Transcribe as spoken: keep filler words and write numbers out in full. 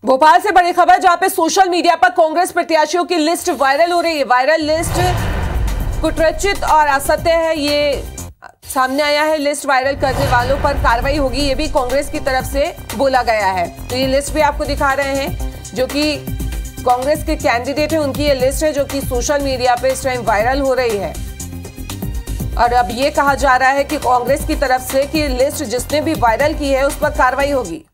भोपाल से बड़ी खबर, जहां पे सोशल मीडिया पर कांग्रेस प्रत्याशियों की लिस्ट वायरल हो रही है। वायरल लिस्ट कुटरचित और असत्य है, ये सामने आया है। लिस्ट वायरल करने वालों पर कार्रवाई होगी, ये भी कांग्रेस की तरफ से बोला गया है। तो ये लिस्ट भी आपको दिखा रहे हैं, जो कि कांग्रेस के कैंडिडेट है, उनकी ये लिस्ट है जो कि सोशल मीडिया पे इस टाइम वायरल हो रही है। और अब ये कहा जा रहा है कि कांग्रेस की तरफ से कि लिस्ट जिसने भी वायरल की है उस पर कार्रवाई होगी।